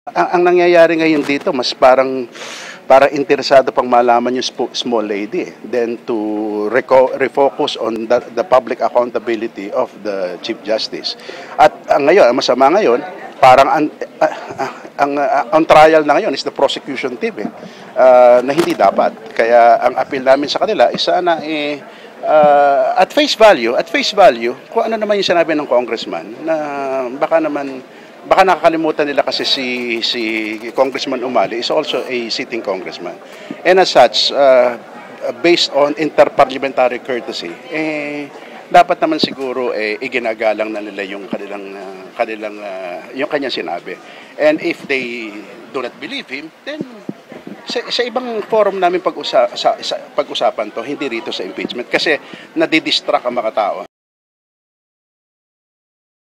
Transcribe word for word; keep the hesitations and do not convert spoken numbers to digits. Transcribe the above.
Ang, ang nangyayari ngayon dito, mas parang para interesado pang malaman yung small lady eh, than to reco- refocus on the, the public accountability of the Chief Justice. At ang ngayon, ang masama ngayon, parang an, uh, uh, ang uh, on trial na ngayon is the prosecution team eh, uh, na hindi dapat. Kaya ang appeal namin sa kanila is sana eh, uh, at face value, at face value, kung ano naman yung sinabi ng congressman na baka naman baka nakakalimutan nila kasi si si Congressman Umali is also a sitting congressman. And as such, uh, based on interparliamentary courtesy, eh dapat naman siguro eh iginagalang na nila yung kanilang uh, kanilang uh, yung kanyang sinabi. And if they do not believe him, then sa, sa ibang forum namin pag-usa, sa, sa, pag-usapan to, hindi rito sa impeachment kasi nadidistract ang mga tao.